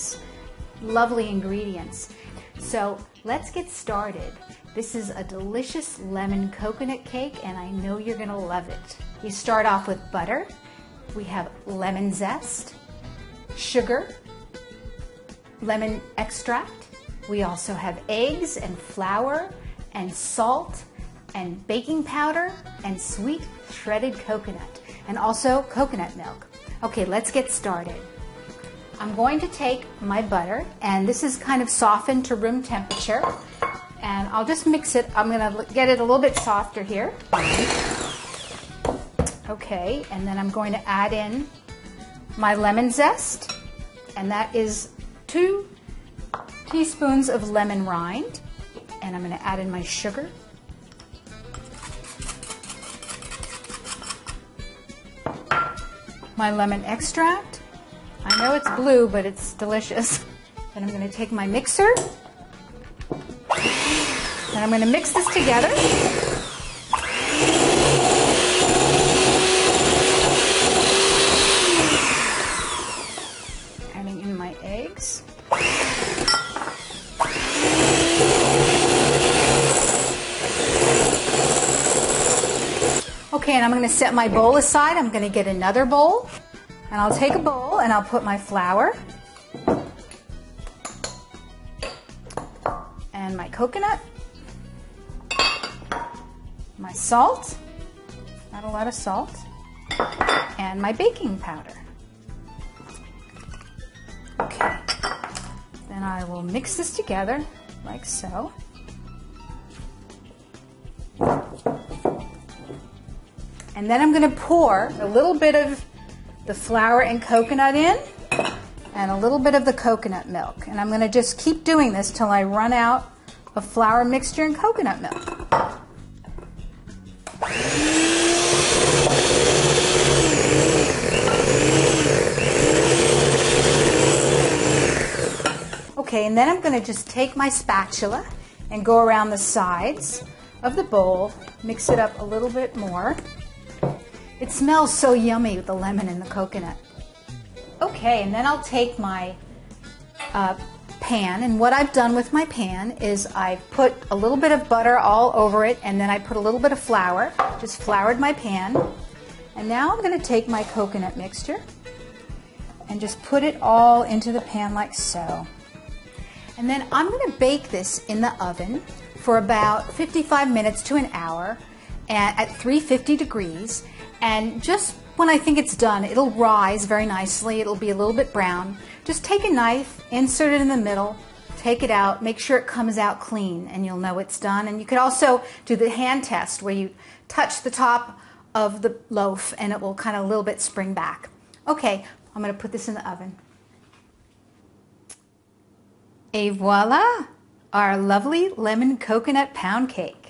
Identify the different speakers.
Speaker 1: these lovely ingredients. So let's get started. This is a delicious lemon coconut cake, and I know you're gonna love it. We start off with butter. We have lemon zest, sugar, lemon extract. We also have eggs and flour and salt and baking powder and sweet shredded coconut, and also coconut milk. Okay, let's get started. I'm going to take my butter, and this is kind of softened to room temperature, and I'll just mix it. I'm gonna get it a little bit softer here. Okay, and then I'm going to add in my lemon zest, and that is 2 teaspoons of lemon rind, and I'm going to add in my sugar, my lemon extract. I know it's blue, but it's delicious. Then I'm going to take my mixer, and I'm going to mix this together. Adding in my eggs. Okay, and I'm going to set my bowl aside. I'm going to get another bowl, and I'll take a bowl and I'll put my flour and my coconut, my salt, not a lot of salt, and my baking powder. Okay, then I will mix this together like so. And then I'm going to pour a little bit of the flour and coconut in, and a little bit of the coconut milk. And I'm going to just keep doing this till I run out of flour mixture and coconut milk. Okay, and then I'm going to just take my spatula and go around the sides of the bowl, mix it up a little bit more. It smells so yummy with the lemon and the coconut. Okay, and then I'll take my pan, and what I've done with my pan is I put a little bit of butter all over it, and then I put a little bit of flour, just floured my pan. And now I'm going to take my coconut mixture and just put it all into the pan like so. And then I'm going to bake this in the oven for about 55 minutes to an hour at 350 degrees. And just when I think it's done, it'll rise very nicely. It'll be a little bit brown. Just take a knife, insert it in the middle, take it out, make sure it comes out clean, and you'll know it's done. And you could also do the hand test where you touch the top of the loaf and it will kind of a little bit spring back. Okay, I'm going to put this in the oven. Et voila, our lovely lemon coconut pound cake.